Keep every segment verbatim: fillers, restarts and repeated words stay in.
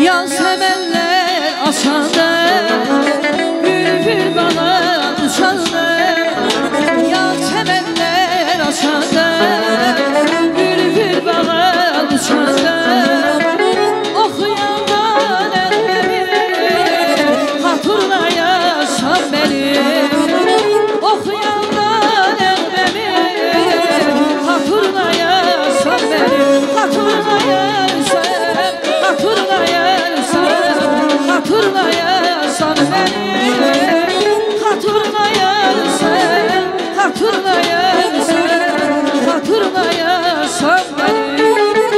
Yaz sevenler açanlar, bülbül bana uçanlar. Yaz sevenler açanlar, bülbül bana uçanlar. Okuyandan elleri hatırlayasan beni. Okuyandan elleri hatırlayasan beni. Hatırlayasan, hatırlayasan, hatırlayasan beni. Hatırlayasan, hatırlayasan, hatırlayasan beni.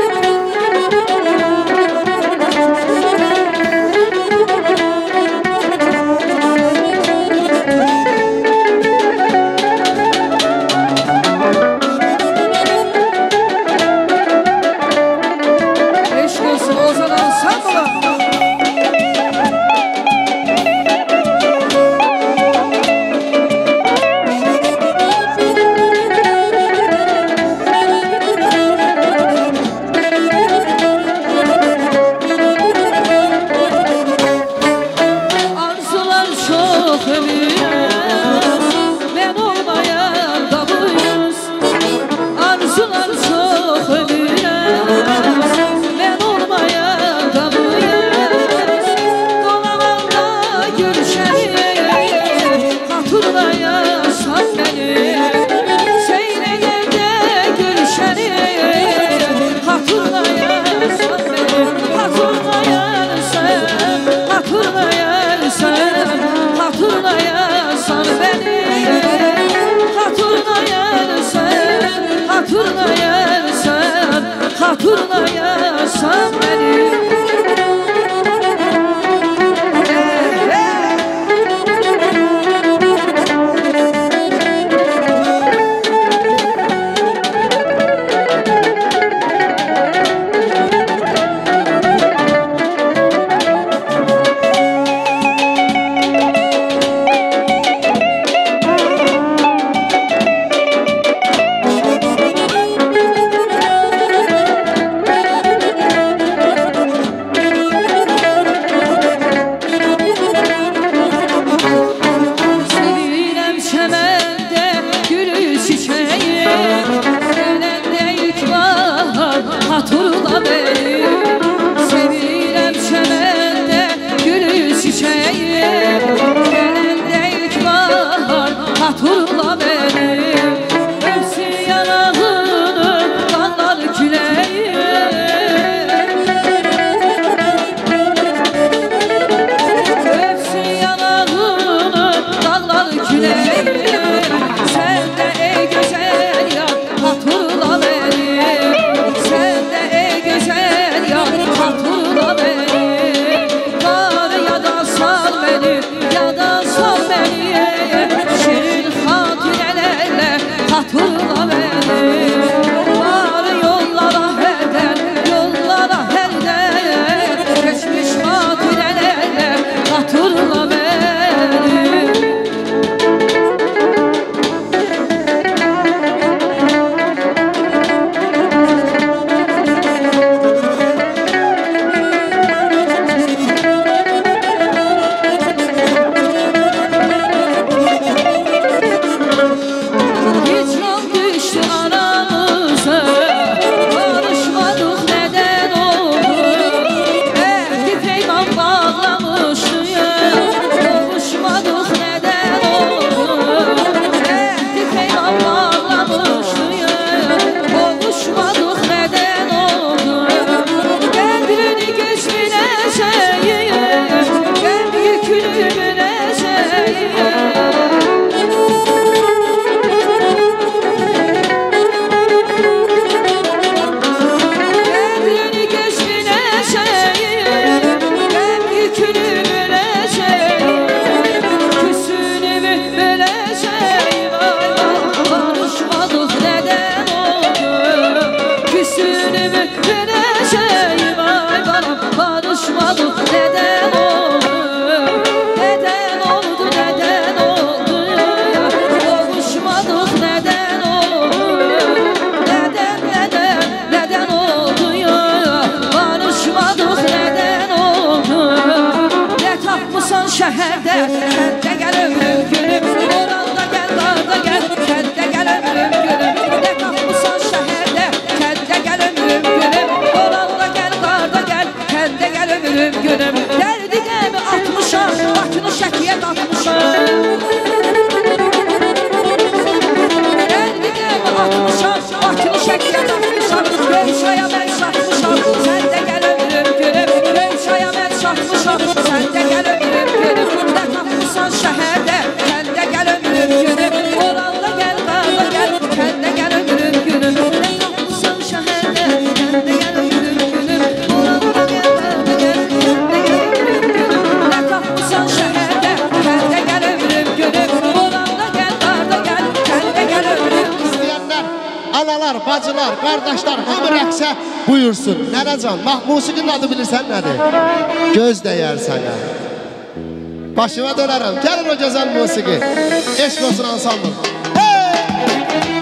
Hatırlayasan beni. Kəndə gəl ömrüm günüm, oranda gəl, darda gəl. Kəndə gəl ömrüm günüm, nə tapmışsan şəhərdə. Kəndə gəl ömrüm günüm, oranda gəl, darda gəl. Kəndə gəl ömrüm günüm, dərdi qəmi atmışam, Bakını Şəkiyə qatmışam. Dərdi qəmi atmışam, Bakını Şəkiyə qatmışam. Göyçaya mən satmışam, sən də gəl ömrüm günüm. Göyçaya mən satmışam, sən də gəl ömrüm günüm. Nə tapmışsan şəhərdə, kəndə gəl ömrüm günüm. Oranda gəl, darda gəl, kəndə gəl ömrüm günüm. Nə tapmışsan şəhərdə, kəndə gəl ömrüm günüm. Oranda gəl, darda gəl, kəndə gəl ömrüm günüm. Nə tapmışsan şəhərdə, kəndə gəl ömrüm günüm. Oranda gəl, darda gəl, kəndə gəl ömrüm. İstəyənlər, analar, bacılar, qardaşlar hamı rəqsə buyursun. Nənəcan, musiqinin adı bilirsən nədir? Göz dəyər sənə. Başıma dönərəm, gəlir o gözəl musiqi. Eşq olsun ansambl. Hey!